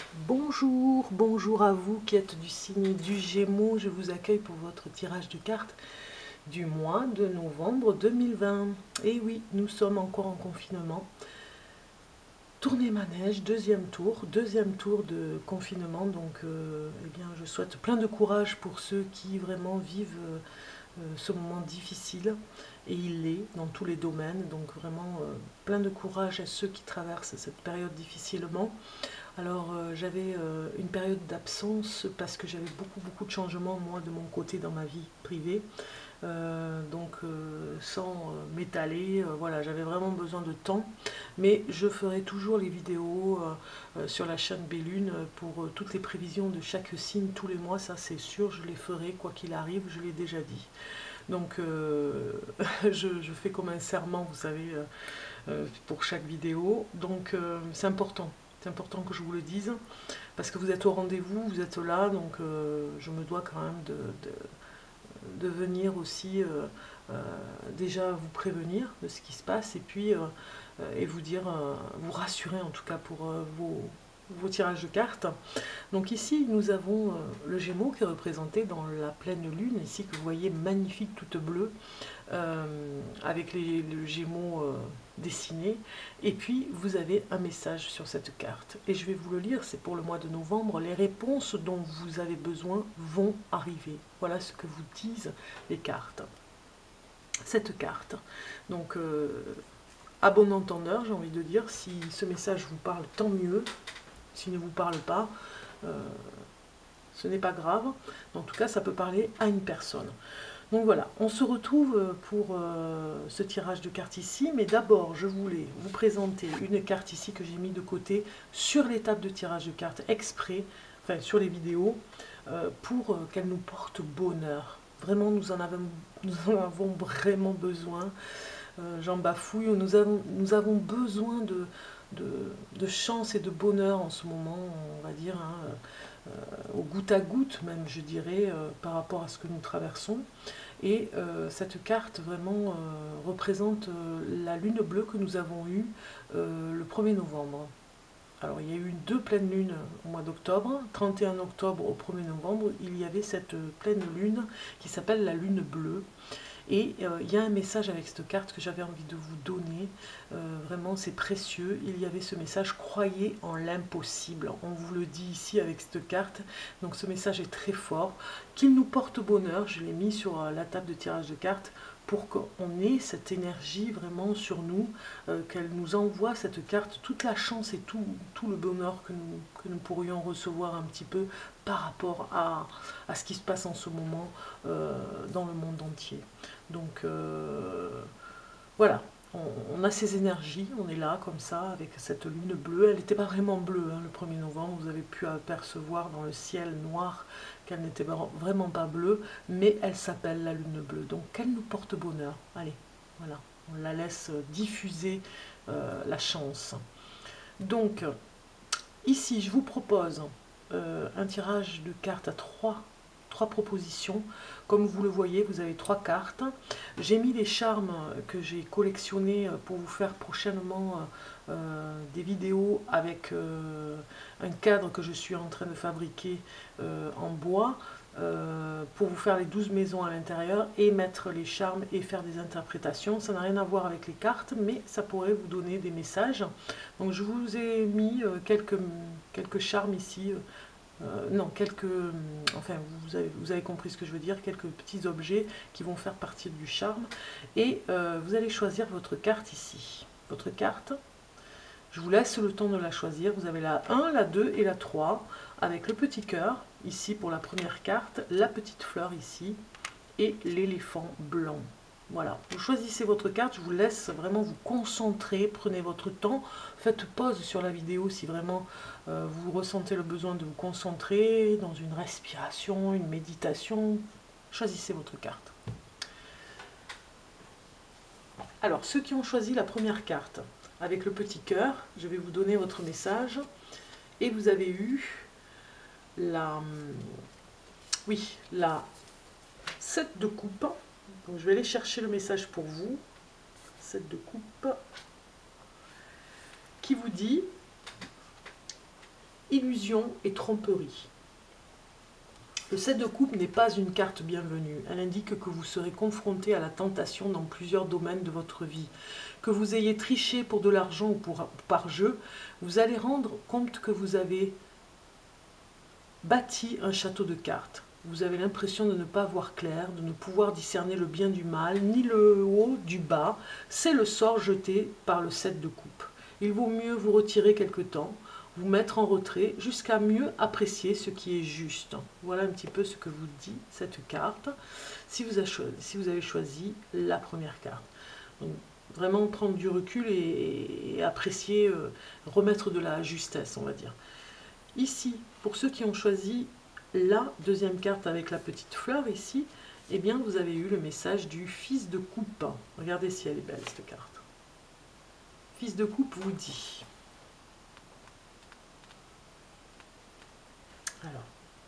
Bonjour, bonjour à vous qui êtes du signe du Gémeaux. Je vous accueille pour votre tirage de cartes du mois de novembre 2020. Et oui, nous sommes encore en confinement. Tournée manège, deuxième tour de confinement. Donc, eh bien, je souhaite plein de courage pour ceux qui vraiment vivent ce moment difficile. Et il l'est dans tous les domaines. Donc, vraiment, plein de courage à ceux qui traversent cette période difficilement. Alors j'avais une période d'absence parce que j'avais beaucoup de changements moi de mon côté dans ma vie privée. Sans m'étaler, voilà, j'avais vraiment besoin de temps. Mais je ferai toujours les vidéos sur la chaîne Bellune pour toutes les prévisions de chaque signe tous les mois, ça c'est sûr, je les ferai quoi qu'il arrive, je l'ai déjà dit. Donc je fais comme un serment, vous savez, pour chaque vidéo. Donc c'est important. C'est important que je vous le dise, parce que vous êtes au rendez-vous, vous êtes là, donc je me dois quand même de venir aussi déjà vous prévenir de ce qui se passe, et puis et vous dire, vous rassurer en tout cas pour vos tirages de cartes. Donc ici, nous avons le Gémeaux qui est représenté dans la pleine lune, ici que vous voyez magnifique, toute bleue, avec le Gémeaux dessiné. Et puis, vous avez un message sur cette carte. Et je vais vous le lire, c'est pour le mois de novembre. Les réponses dont vous avez besoin vont arriver. Voilà ce que vous disent les cartes. Cette carte. Donc, à bon entendeur, j'ai envie de dire, si ce message vous parle, tant mieux. S'il ne vous parle pas, ce n'est pas grave. En tout cas, ça peut parler à une personne. Donc voilà, on se retrouve pour ce tirage de cartes ici, mais d'abord je voulais vous présenter une carte ici que j'ai mis de côté sur l'étape de tirage de cartes exprès, enfin sur les vidéos, pour qu'elle nous porte bonheur. Vraiment, nous en avons vraiment besoin. J'en bafouille, nous avons besoin de chance et de bonheur en ce moment, on va dire, hein, au goutte à goutte même, je dirais, par rapport à ce que nous traversons. Et cette carte vraiment représente la lune bleue que nous avons eue le 1er novembre. Alors il y a eu deux pleines lunes au mois d'octobre, 31 octobre au 1er novembre, il y avait cette pleine lune qui s'appelle la lune bleue. Et il y a un message avec cette carte que j'avais envie de vous donner. Vraiment, c'est précieux. Il y avait ce message: croyez en l'impossible. On vous le dit ici avec cette carte. Donc ce message est très fort. Qu'il nous porte bonheur. Je l'ai mis sur la table de tirage de cartes pour qu'on ait cette énergie vraiment sur nous, qu'elle nous envoie cette carte, toute la chance et tout le bonheur que nous pourrions recevoir un petit peu par rapport à ce qui se passe en ce moment dans le monde entier. Donc voilà, on a ces énergies, on est là comme ça avec cette lune bleue. Elle n'était pas vraiment bleue hein, le 1er novembre, vous avez pu apercevoir dans le ciel noir qu'elle n'était vraiment pas bleue, mais elle s'appelle la lune bleue. Donc qu'elle nous porte bonheur. Allez, voilà, on la laisse diffuser la chance. Donc ici je vous propose un tirage de cartes à trois propositions. Comme vous le voyez, vous avez 3 cartes. J'ai mis les charmes que j'ai collectionnés pour vous faire prochainement des vidéos avec un cadre que je suis en train de fabriquer en bois pour vous faire les 12 maisons à l'intérieur et mettre les charmes et faire des interprétations. Ça n'a rien à voir avec les cartes, mais ça pourrait vous donner des messages. Donc je vous ai mis quelques charmes ici. Non, enfin, vous avez compris ce que je veux dire, quelques petits objets qui vont faire partie du charme. Et vous allez choisir votre carte ici. Votre carte, je vous laisse le temps de la choisir. Vous avez la 1, la 2 et la 3, avec le petit cœur, ici pour la première carte, la petite fleur ici, et l'éléphant blanc. Voilà, vous choisissez votre carte, je vous laisse vraiment vous concentrer, prenez votre temps, faites pause sur la vidéo si vraiment vous ressentez le besoin de vous concentrer dans une respiration, une méditation, choisissez votre carte. Alors, ceux qui ont choisi la première carte avec le petit cœur, je vais vous donner votre message, et vous avez eu la 7 de coupe. Donc je vais aller chercher le message pour vous. 7 de coupe qui vous dit illusion et tromperie. Le 7 de coupe n'est pas une carte bienvenue. Elle indique que vous serez confronté à la tentation dans plusieurs domaines de votre vie. Que vous ayez triché pour de l'argent ou par jeu, vous allez rendre compte que vous avez bâti un château de cartes. Vous avez l'impression de ne pas voir clair, de ne pouvoir discerner le bien du mal, ni le haut du bas. C'est le sort jeté par le 7 de coupe. Il vaut mieux vous retirer quelque temps, vous mettre en retrait, jusqu'à mieux apprécier ce qui est juste. Voilà un petit peu ce que vous dit cette carte, si vous avez choisi la première carte. Donc, vraiment prendre du recul et apprécier, remettre de la justesse, on va dire. Ici, pour ceux qui ont choisi la deuxième carte avec la petite fleur ici, eh bien vous avez eu le message du fils de coupe. Regardez si elle est belle cette carte. Fils de coupe vous dit. Alors,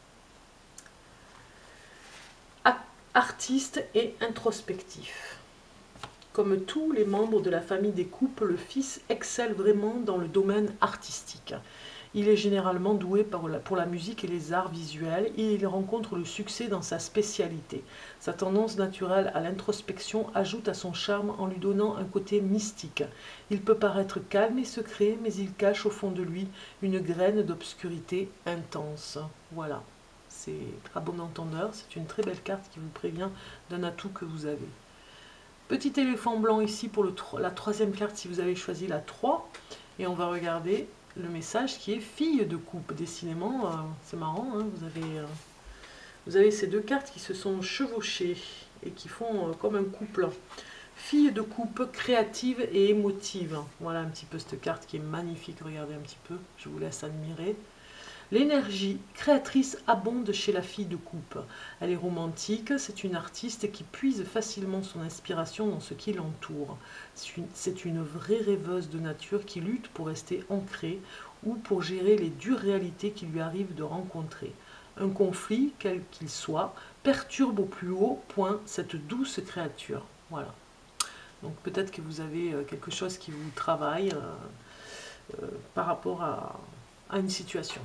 artiste et introspectif. Comme tous les membres de la famille des coupes, le fils excelle vraiment dans le domaine artistique. Il est généralement doué pour la musique et les arts visuels et il rencontre le succès dans sa spécialité. Sa tendance naturelle à l'introspection ajoute à son charme en lui donnant un côté mystique. Il peut paraître calme et secret, mais il cache au fond de lui une graine d'obscurité intense. Voilà, c'est à bon entendeur, c'est une très belle carte qui vous prévient d'un atout que vous avez. Petit éléphant blanc ici pour la troisième carte si vous avez choisi la 3. Et on va regarder le message qui est fille de coupe. Décidément, c'est marrant, hein, vous avez ces deux cartes qui se sont chevauchées et qui font comme un couple. Fille de coupe, créative et émotive. Voilà un petit peu cette carte qui est magnifique, regardez un petit peu, je vous laisse admirer. L'énergie créatrice abonde chez la fille de coupe. Elle est romantique, c'est une artiste qui puise facilement son inspiration dans ce qui l'entoure. C'est une vraie rêveuse de nature qui lutte pour rester ancrée ou pour gérer les dures réalités qui lui arrivent de rencontrer. Un conflit, quel qu'il soit, perturbe au plus haut point cette douce créature. Voilà. Donc peut-être que vous avez quelque chose qui vous travaille par rapport à une situation.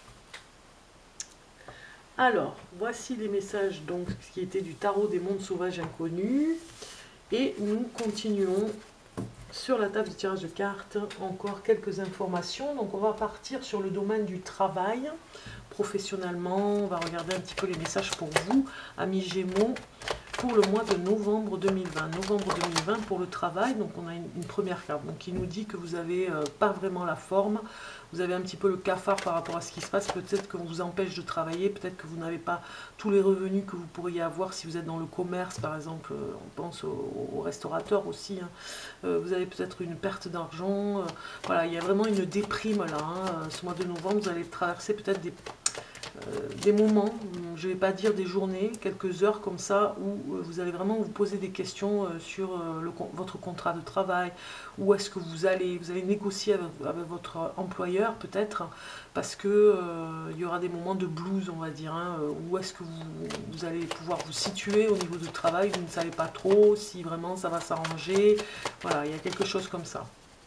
Alors, voici les messages donc qui étaient du tarot des mondes sauvages inconnus. Et nous continuons sur la table de tirage de cartes, encore quelques informations. Donc on va partir sur le domaine du travail, professionnellement. On va regarder un petit peu les messages pour vous, amis Gémeaux, pour le mois de novembre 2020. Novembre 2020 pour le travail, donc on a une première carte donc, qui nous dit que vous n'avez pas vraiment la forme. Vous avez un petit peu le cafard par rapport à ce qui se passe, peut-être qu'on vous empêche de travailler, peut-être que vous n'avez pas tous les revenus que vous pourriez avoir si vous êtes dans le commerce, par exemple, on pense aux restaurateurs aussi, hein. Vous avez peut-être une perte d'argent, voilà, il y a vraiment une déprime là, hein. Ce mois de novembre, vous allez traverser peut-être des moments, je ne vais pas dire des journées, quelques heures comme ça, où vous allez vraiment vous poser des questions sur votre contrat de travail, où est-ce que vous allez négocier avec votre employeur peut-être, parce que il y aura des moments de blues, on va dire, hein, où est-ce que vous allez pouvoir vous situer au niveau du travail, vous ne savez pas trop si vraiment ça va s'arranger, voilà, il y a quelque chose comme ça.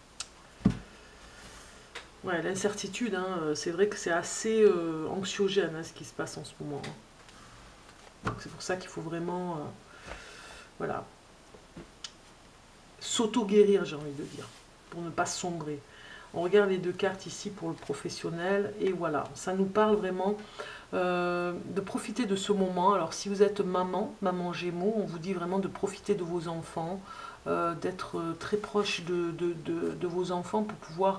Ouais, l'incertitude, hein, c'est vrai que c'est assez anxiogène, hein, ce qui se passe en ce moment. Hein. C'est pour ça qu'il faut vraiment voilà, s'auto-guérir, j'ai envie de dire, pour ne pas sombrer. On regarde les deux cartes ici pour le professionnel, et voilà, ça nous parle vraiment de profiter de ce moment. Alors si vous êtes maman Gémeaux, on vous dit vraiment de profiter de vos enfants, d'être très proche de vos enfants pour pouvoir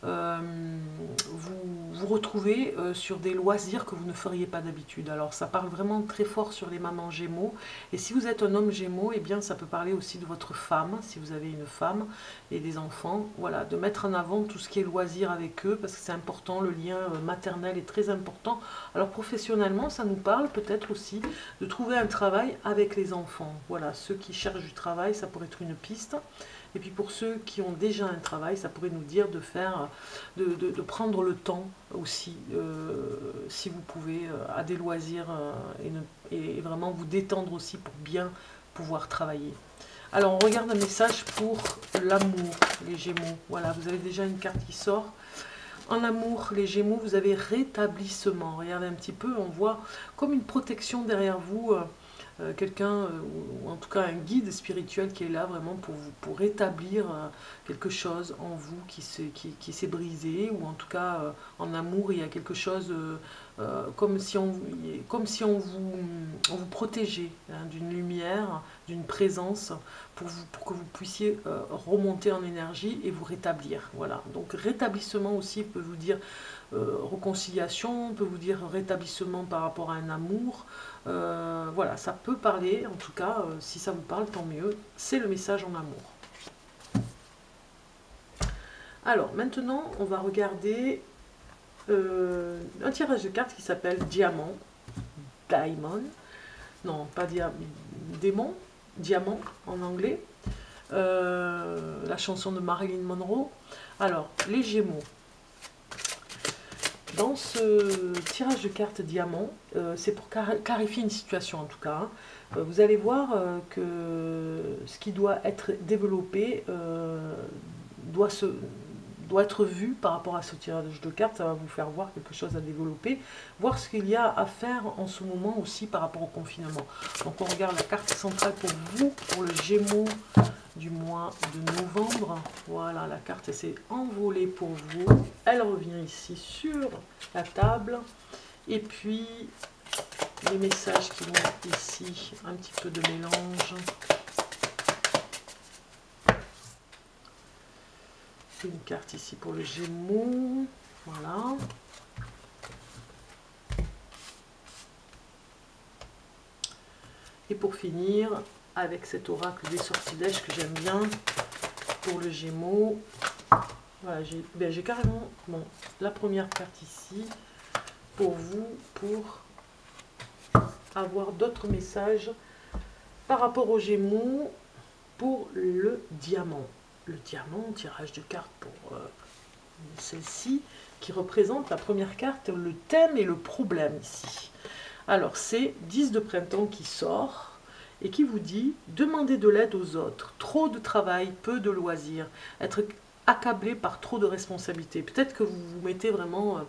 vous retrouver sur des loisirs que vous ne feriez pas d'habitude. Alors ça parle vraiment très fort sur les mamans Gémeaux, et si vous êtes un homme Gémeaux, eh bien ça peut parler aussi de votre femme, si vous avez une femme et des enfants, voilà, de mettre en avant tout ce qui est loisirs avec eux, parce que c'est important, le lien maternel est très important. Alors professionnellement, ça nous parle peut-être aussi de trouver un travail avec les enfants. Voilà, ceux qui cherchent du travail, ça pourrait être une piste. Et puis pour ceux qui ont déjà un travail, ça pourrait nous dire de faire, de prendre le temps aussi, si vous pouvez, à des loisirs et vraiment vous détendre aussi pour bien pouvoir travailler. Alors on regarde un message pour l'amour, les Gémeaux. Voilà, vous avez déjà une carte qui sort. En amour, les Gémeaux, vous avez rétablissement. Regardez un petit peu, on voit comme une protection derrière vous, quelqu'un, ou en tout cas un guide spirituel qui est là vraiment pour rétablir quelque chose en vous qui s'est brisé, ou en tout cas en amour, il y a quelque chose comme si on vous protégeait hein, d'une lumière, d'une présence, pour que vous puissiez remonter en énergie et vous rétablir. Voilà, donc rétablissement aussi peut vous dire réconciliation, peut vous dire rétablissement par rapport à un amour. Voilà, ça peut parler, en tout cas, si ça vous parle, tant mieux. C'est le message en amour. Alors, maintenant, on va regarder un tirage de cartes qui s'appelle Diamant, Diamond, non, pas démon, diamant en anglais, la chanson de Marilyn Monroe. Alors, les Gémeaux. Dans ce tirage de cartes diamant, c'est pour clarifier une situation en tout cas. Hein. Vous allez voir que ce qui doit être développé doit être vu par rapport à ce tirage de cartes. Ça va vous faire voir quelque chose à développer, voir ce qu'il y a à faire en ce moment aussi par rapport au confinement. Donc on regarde la carte centrale pour vous, pour le Gémeaux du mois de novembre. Voilà, la carte s'est envolée pour vous. Elle revient ici sur la table. Et puis, les messages qui vont ici, un petit peu de mélange. Une carte ici pour le Gémeaux. Voilà. Et pour finir, avec cet oracle des sortilèges que j'aime bien, pour le Gémeaux. Voilà, j'ai carrément la première carte ici, pour vous, pour avoir d'autres messages par rapport au Gémeaux, pour le diamant. Le diamant, tirage de cartes pour celle-ci, qui représente la première carte, le thème et le problème ici. Alors, c'est 10 de printemps qui sort, et qui vous dit « Demandez de l'aide aux autres, trop de travail, peu de loisirs, être accablé par trop de responsabilités. » Peut-être que vous vous mettez vraiment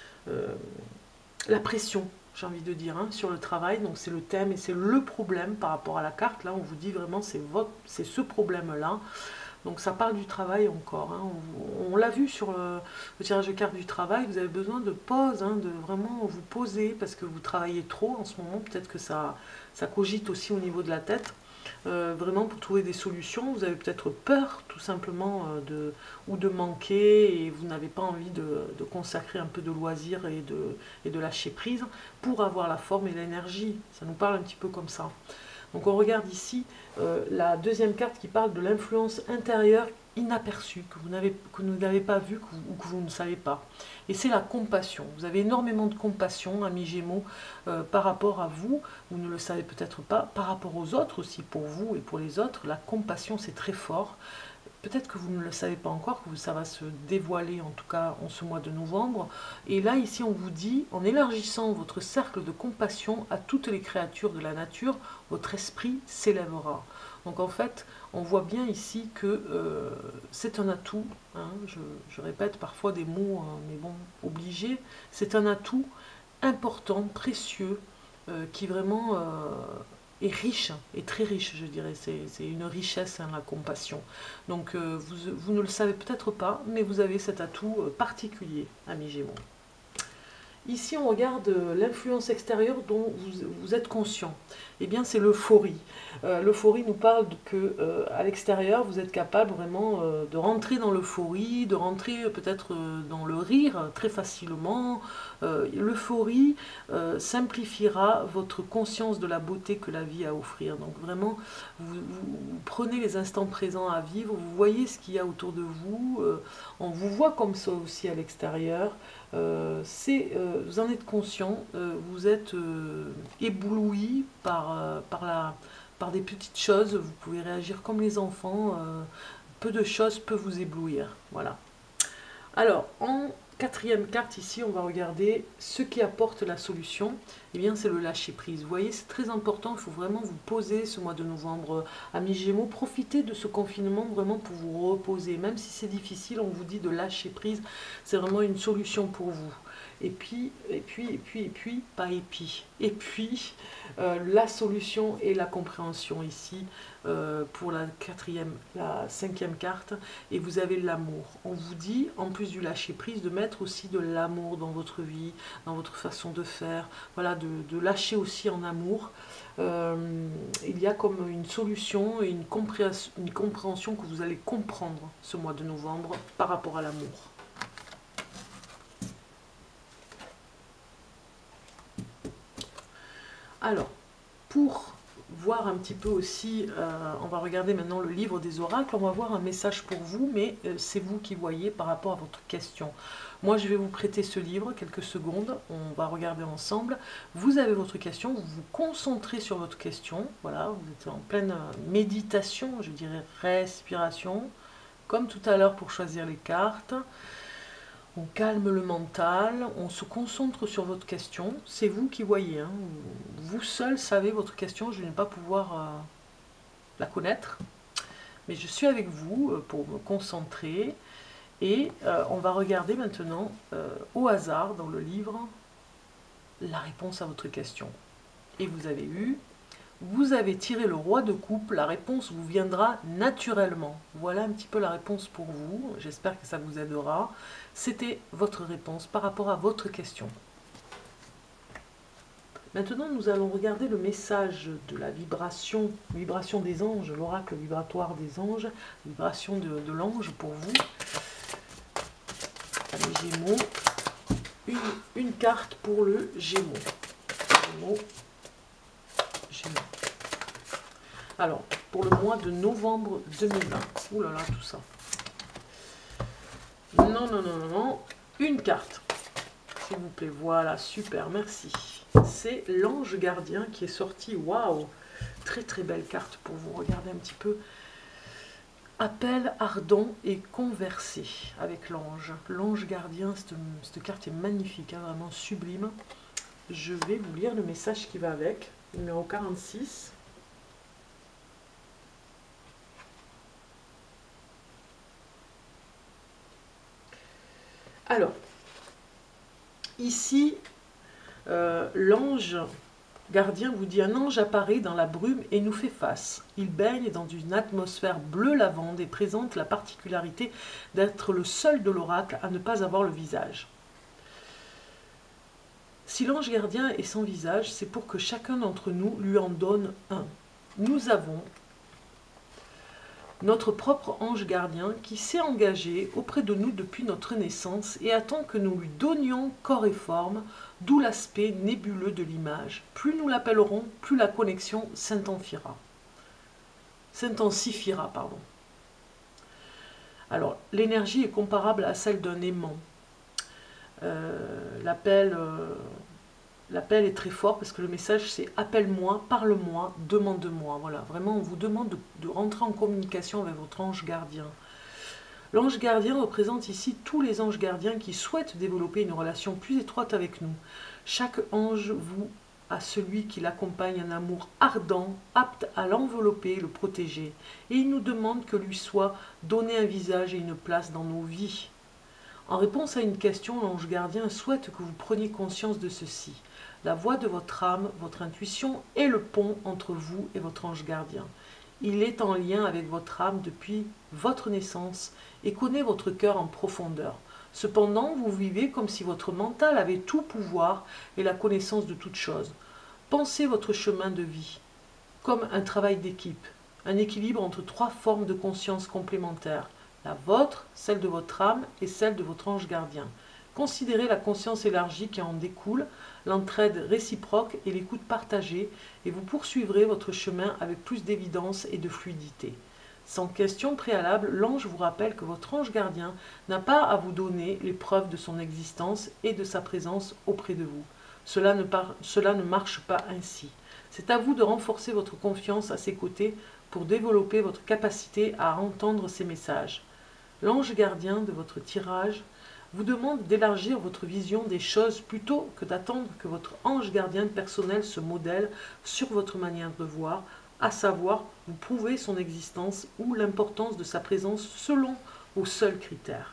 la pression, j'ai envie de dire, hein, sur le travail. Donc c'est le thème et c'est le problème par rapport à la carte. Là, on vous dit vraiment c'est ce problème-là. Donc ça parle du travail encore. Hein. On l'a vu sur le tirage de cartes du travail, vous avez besoin de pause, hein, de vraiment vous poser parce que vous travaillez trop en ce moment. Peut-être que ça cogite aussi au niveau de la tête. Vraiment pour trouver des solutions, vous avez peut-être peur tout simplement ou de manquer et vous n'avez pas envie de consacrer un peu de loisirs et de lâcher prise pour avoir la forme et l'énergie. Ça nous parle un petit peu comme ça. Donc on regarde ici la deuxième carte qui parle de l'influence intérieure inaperçue, que vous n'avez pas vue ou que vous ne savez pas. Et c'est la compassion. Vous avez énormément de compassion, amis Gémeaux, par rapport à vous. Vous ne le savez peut-être pas. Par rapport aux autres aussi, pour vous et pour les autres, la compassion c'est très fort. Peut-être que vous ne le savez pas encore, que ça va se dévoiler en tout cas en ce mois de novembre. Et là, ici, on vous dit, en élargissant votre cercle de compassion à toutes les créatures de la nature, votre esprit s'élèvera. Donc en fait, on voit bien ici que c'est un atout. Hein, je répète parfois des mots, mais bon, obligé. C'est un atout important, précieux, qui vraiment... est riche, est très riche, je dirais. C'est une richesse, hein, la compassion. Donc, vous ne le savez peut-être pas, mais vous avez cet atout particulier, amis Gémeaux. Ici, on regarde l'influence extérieure dont vous êtes conscient. Eh bien, c'est l'euphorie. L'euphorie nous parle que à l'extérieur, vous êtes capable vraiment de rentrer dans l'euphorie, de rentrer peut-être dans le rire très facilement. L'euphorie simplifiera votre conscience de la beauté que la vie a à offrir. Donc vraiment, vous prenez les instants présents à vivre, vous voyez ce qu'il y a autour de vous, on vous voit comme ça aussi à l'extérieur. Vous en êtes conscient, vous êtes ébloui par des petites choses, vous pouvez réagir comme les enfants, peu de choses peuvent vous éblouir. Voilà. Alors, en quatrième carte ici, on va regarder ce qui apporte la solution. Eh bien, c'est le lâcher prise. Vous voyez, c'est très important. Il faut vraiment vous poser ce mois de novembre. Amis Gémeaux, profitez de ce confinement vraiment pour vous reposer. Même si c'est difficile, on vous dit de lâcher prise. C'est vraiment une solution pour vous. Et puis, pas épi. Et puis, la solution et la compréhension ici pour la cinquième carte. Et vous avez l'amour. On vous dit, en plus du lâcher prise, de mettre aussi de l'amour dans votre vie, dans votre façon de faire. Voilà, de lâcher aussi en amour. Il y a comme une solution et une compréhension que vous allez comprendre ce mois de novembre par rapport à l'amour. Alors, pour voir un petit peu aussi, on va regarder maintenant le livre des oracles, on va voir un message pour vous, mais c'est vous qui voyez par rapport à votre question. Moi, je vais vous prêter ce livre, quelques secondes, on va regarder ensemble. Vous avez votre question, vous vous concentrez sur votre question, voilà, vous êtes en pleine méditation, je dirais respiration, comme tout à l'heure pour choisir les cartes. On calme le mental, on se concentre sur votre question. C'est vous qui voyez, hein. Vous seul savez votre question, je ne vais pas pouvoir la connaître. Mais je suis avec vous pour me concentrer. Et on va regarder maintenant au hasard dans le livre la réponse à votre question. Et vous avez eu, vous avez tiré le roi de coupe, la réponse vous viendra naturellement. Voilà un petit peu la réponse pour vous, j'espère que ça vous aidera. C'était votre réponse par rapport à votre question. Maintenant, nous allons regarder le message de la vibration des anges, l'oracle vibratoire des anges, vibration de l'ange pour vous. Les Gémeaux, une carte pour le Gémeaux. Gémeaux. Alors, pour le mois de novembre 2020. Ouh là là, tout ça. Non. Une carte. S'il vous plaît, voilà, super, merci. C'est l'ange gardien qui est sorti. Waouh! Très très belle carte pour vous. Regardez un petit peu. Appel ardent et conversé avec l'ange. L'ange gardien, cette carte est magnifique, hein, vraiment sublime. Je vais vous lire le message qui va avec. Numéro 46. Alors, ici, l'ange gardien vous dit: un ange apparaît dans la brume et nous fait face. Il baigne dans une atmosphère bleu lavande et présente la particularité d'être le seul de l'oracle à ne pas avoir le visage. Si l'ange gardien est sans visage, c'est pour que chacun d'entre nous lui en donne un. Nous avons notre propre ange gardien qui s'est engagé auprès de nous depuis notre naissance et attend que nous lui donnions corps et forme, d'où l'aspect nébuleux de l'image. Plus nous l'appellerons, plus la connexion s'intensifiera. Alors, l'énergie est comparable à celle d'un aimant. L'appel est très fort parce que le message c'est: appelle-moi, parle-moi, demande-moi. Voilà, vraiment on vous demande de rentrer en communication avec votre ange gardien. L'ange gardien représente ici tous les anges gardiens qui souhaitent développer une relation plus étroite avec nous. Chaque ange voue à celui qui l'accompagne un amour ardent, apte à l'envelopper et le protéger. Et il nous demande que lui soit donné un visage et une place dans nos vies. En réponse à une question, l'ange gardien souhaite que vous preniez conscience de ceci. La voix de votre âme, votre intuition est le pont entre vous et votre ange gardien. Il est en lien avec votre âme depuis votre naissance et connaît votre cœur en profondeur. Cependant, vous vivez comme si votre mental avait tout pouvoir et la connaissance de toutes choses. Pensez votre chemin de vie comme un travail d'équipe, un équilibre entre trois formes de conscience complémentaires, la vôtre, celle de votre âme et celle de votre ange gardien. Considérez la conscience élargie qui en découle, l'entraide réciproque et l'écoute partagée, et vous poursuivrez votre chemin avec plus d'évidence et de fluidité. Sans question préalable, l'ange vous rappelle que votre ange gardien n'a pas à vous donner les preuves de son existence et de sa présence auprès de vous. Cela ne marche pas ainsi. C'est à vous de renforcer votre confiance à ses côtés pour développer votre capacité à entendre ses messages. L'ange gardien de votre tirage vous demande d'élargir votre vision des choses plutôt que d'attendre que votre ange gardien personnel se modèle sur votre manière de voir, à savoir vous prouver son existence ou l'importance de sa présence selon vos seuls critères.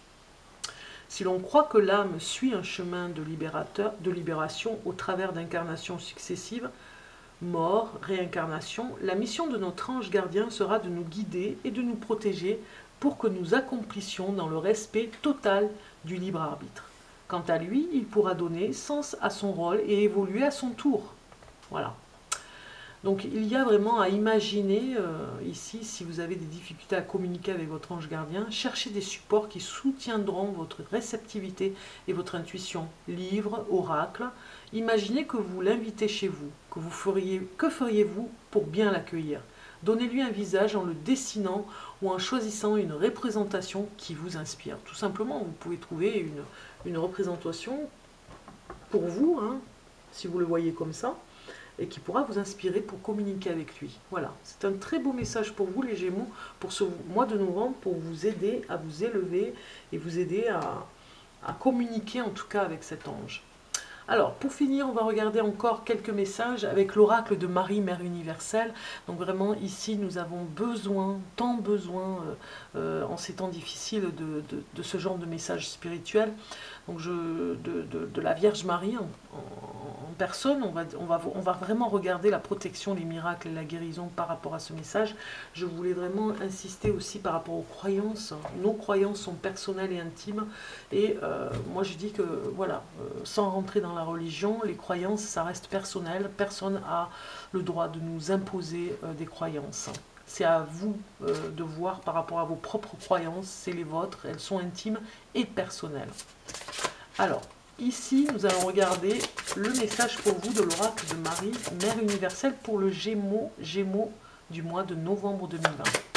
Si l'on croit que l'âme suit un chemin de libération au travers d'incarnations successives, mort, réincarnation, la mission de notre ange gardien sera de nous guider et de nous protéger pour que nous accomplissions dans le respect total du libre arbitre. Quant à lui, il pourra donner sens à son rôle et évoluer à son tour. Voilà. Donc il y a vraiment à imaginer ici, si vous avez des difficultés à communiquer avec votre ange gardien, cherchez des supports qui soutiendront votre réceptivité et votre intuition. Livres, oracles. Imaginez que vous l'invitez chez vous. Que feriez-vous pour bien l'accueillir? Donnez-lui un visage en le dessinant ou en choisissant une représentation qui vous inspire. Tout simplement, vous pouvez trouver une représentation pour vous, hein, si vous le voyez comme ça, et qui pourra vous inspirer pour communiquer avec lui. Voilà, c'est un très beau message pour vous les Gémeaux, pour ce mois de novembre, pour vous aider à vous élever et vous aider à communiquer en tout cas avec cet ange. Alors, pour finir, on va regarder encore quelques messages avec l'oracle de Marie, Mère universelle. Donc vraiment, ici, nous avons besoin, tant besoin, en ces temps difficiles, de ce genre de message spirituel. Donc, de la Vierge Marie en personne, on va vraiment regarder la protection, les miracles et la guérison par rapport à ce message. Je voulais vraiment insister aussi par rapport aux croyances. Nos croyances sont personnelles et intimes. Et moi, je dis que, voilà, sans rentrer dans la religion, les croyances, ça reste personnel. Personne n'a le droit de nous imposer des croyances. C'est à vous de voir par rapport à vos propres croyances, c'est les vôtres, elles sont intimes et personnelles. Alors, ici, nous allons regarder le message pour vous de l'oracle de Marie, Mère universelle, pour le Gémeaux du mois de novembre 2020.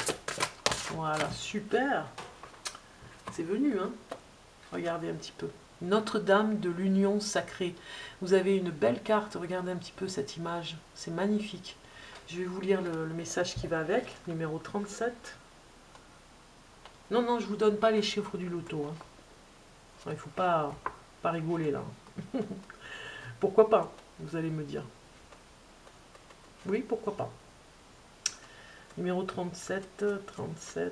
Voilà, super. C'est venu, hein. Regardez un petit peu. Notre-Dame de l'Union Sacrée. Vous avez une belle carte, regardez un petit peu cette image, c'est magnifique. Je vais vous lire le message qui va avec, numéro 37. Non, non, je ne vous donne pas les chiffres du loto. Hein. Il ne faut pas rigoler là. Pourquoi pas, vous allez me dire. Oui, pourquoi pas. Numéro 37, 37.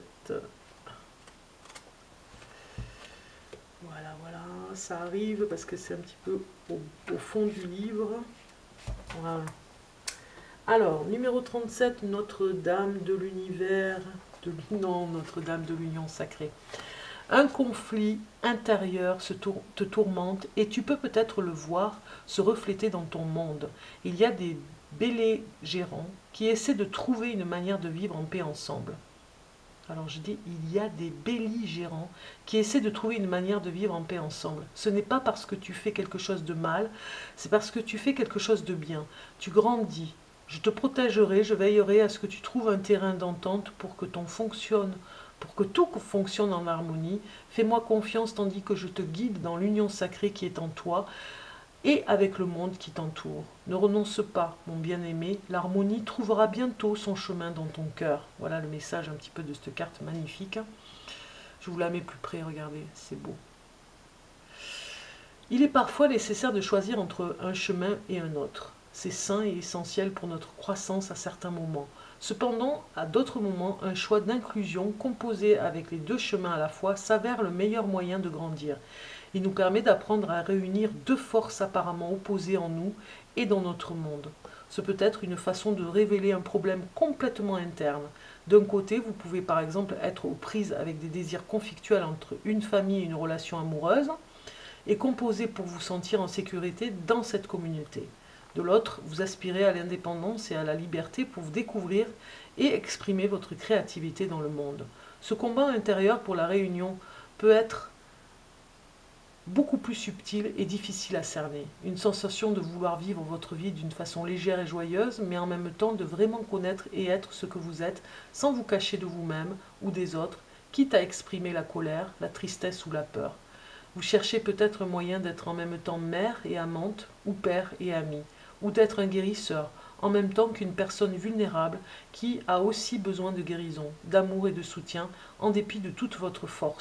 Voilà, voilà, ça arrive parce que c'est un petit peu au fond du livre. Voilà. Alors, numéro 37, Notre-Dame de l'Univers, Notre-Dame de l'Union Sacrée. Un conflit intérieur te tourmente et tu peux peut-être le voir se refléter dans ton monde. Il y a des belligérants qui essaient de trouver une manière de vivre en paix ensemble. Alors je dis, il y a des belligérants qui essaient de trouver une manière de vivre en paix ensemble. Ce n'est pas parce que tu fais quelque chose de mal, c'est parce que tu fais quelque chose de bien. Tu grandis. Je te protégerai, je veillerai à ce que tu trouves un terrain d'entente pour que tout fonctionne en harmonie. Fais-moi confiance tandis que je te guide dans l'union sacrée qui est en toi et avec le monde qui t'entoure. Ne renonce pas, mon bien-aimé, l'harmonie trouvera bientôt son chemin dans ton cœur. Voilà le message un petit peu de cette carte magnifique. Je vous la mets plus près, regardez, c'est beau. Il est parfois nécessaire de choisir entre un chemin et un autre. C'est sain et essentiel pour notre croissance à certains moments. Cependant, à d'autres moments, un choix d'inclusion composé avec les deux chemins à la fois s'avère le meilleur moyen de grandir. Il nous permet d'apprendre à réunir deux forces apparemment opposées en nous et dans notre monde. Ce peut être une façon de révéler un problème complètement interne. D'un côté, vous pouvez par exemple être aux prises avec des désirs conflictuels entre une famille et une relation amoureuse, et composer pour vous sentir en sécurité dans cette communauté. De l'autre, vous aspirez à l'indépendance et à la liberté pour vous découvrir et exprimer votre créativité dans le monde. Ce combat intérieur pour la réunion peut être beaucoup plus subtil et difficile à cerner. Une sensation de vouloir vivre votre vie d'une façon légère et joyeuse, mais en même temps de vraiment connaître et être ce que vous êtes, sans vous cacher de vous-même ou des autres, quitte à exprimer la colère, la tristesse ou la peur. Vous cherchez peut-être un moyen d'être en même temps mère et amante, ou père et ami, ou d'être un guérisseur, en même temps qu'une personne vulnérable qui a aussi besoin de guérison, d'amour et de soutien, en dépit de toute votre force.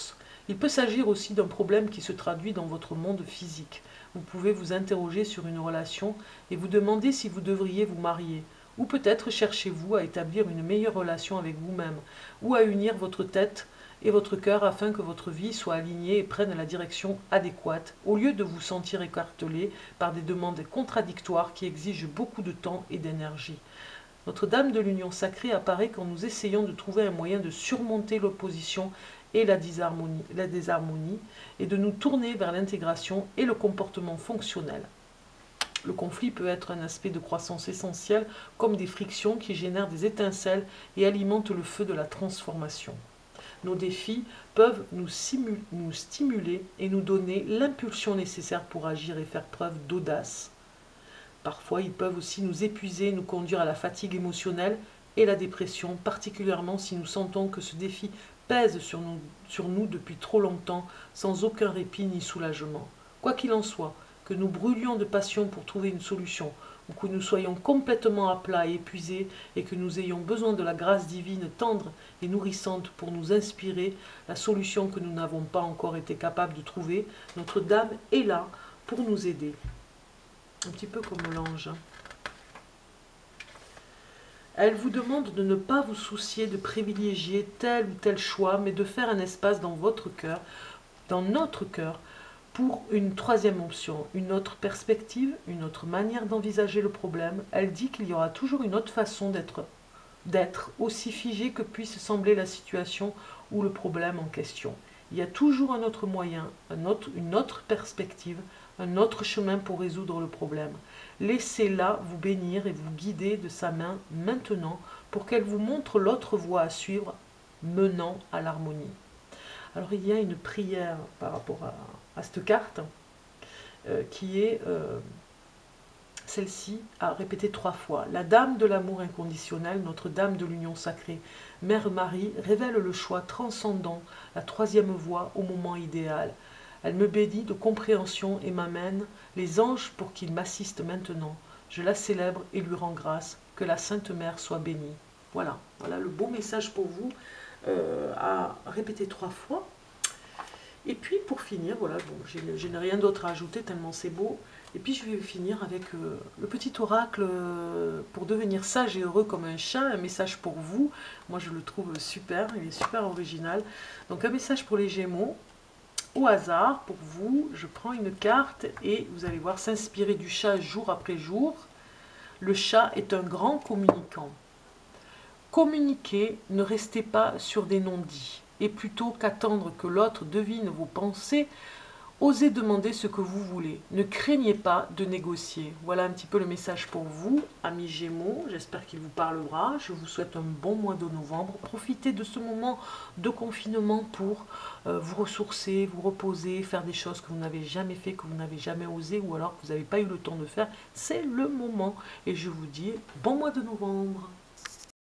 Il peut s'agir aussi d'un problème qui se traduit dans votre monde physique. Vous pouvez vous interroger sur une relation et vous demander si vous devriez vous marier. Ou peut-être cherchez-vous à établir une meilleure relation avec vous-même, ou à unir votre tête et votre cœur afin que votre vie soit alignée et prenne la direction adéquate, au lieu de vous sentir écartelé par des demandes contradictoires qui exigent beaucoup de temps et d'énergie. Notre-Dame de l'Union sacrée apparaît quand nous essayons de trouver un moyen de surmonter l'opposition et la désharmonie, et de nous tourner vers l'intégration et le comportement fonctionnel. Le conflit peut être un aspect de croissance essentiel, comme des frictions qui génèrent des étincelles et alimentent le feu de la transformation. Nos défis peuvent nous stimuler et nous donner l'impulsion nécessaire pour agir et faire preuve d'audace. Parfois, ils peuvent aussi nous épuiser et nous conduire à la fatigue émotionnelle et la dépression, particulièrement si nous sentons que ce défi pèse sur nous depuis trop longtemps, sans aucun répit ni soulagement. Quoi qu'il en soit, que nous brûlions de passion pour trouver une solution, ou que nous soyons complètement à plat et épuisés, et que nous ayons besoin de la grâce divine tendre et nourrissante pour nous inspirer la solution que nous n'avons pas encore été capables de trouver, Notre-Dame est là pour nous aider. Un petit peu comme l'ange. Elle vous demande de ne pas vous soucier de privilégier tel ou tel choix, mais de faire un espace dans votre cœur, dans notre cœur, pour une troisième option, une autre perspective, une autre manière d'envisager le problème. Elle dit qu'il y aura toujours une autre façon d'être, aussi figée que puisse sembler la situation ou le problème en question. Il y a toujours un autre moyen, une autre perspective, un autre chemin pour résoudre le problème. Laissez-la vous bénir et vous guider de sa main maintenant pour qu'elle vous montre l'autre voie à suivre menant à l'harmonie. Alors il y a une prière par rapport à cette carte qui est celle-ci à répéter 3 fois. La Dame de l'amour inconditionnel, Notre-Dame de l'Union sacrée, Mère Marie, révèle le choix transcendant, la troisième voie au moment idéal. Elle me bénit de compréhension et m'amène les anges pour qu'ils m'assistent maintenant. Je la célèbre et lui rends grâce. Que la Sainte Mère soit bénie. Voilà, voilà le beau message pour vous à répéter 3 fois. Et puis pour finir, voilà, bon, je n'ai rien d'autre à ajouter tellement c'est beau. Et puis je vais finir avec le petit oracle pour devenir sage et heureux comme un chat, un message pour vous. Moi je le trouve super, il est super original. Donc un message pour les Gémeaux. Au hasard, pour vous, je prends une carte et vous allez voir s'inspirer du chat jour après jour. Le chat est un grand communicant. Communiquez, ne restez pas sur des non-dits. Et plutôt qu'attendre que l'autre devine vos pensées, osez demander ce que vous voulez. Ne craignez pas de négocier. Voilà un petit peu le message pour vous, amis Gémeaux. J'espère qu'il vous parlera. Je vous souhaite un bon mois de novembre. Profitez de ce moment de confinement pour vous ressourcer, vous reposer, faire des choses que vous n'avez jamais fait, que vous n'avez jamais osé ou alors que vous n'avez pas eu le temps de faire. C'est le moment. Et je vous dis bon mois de novembre.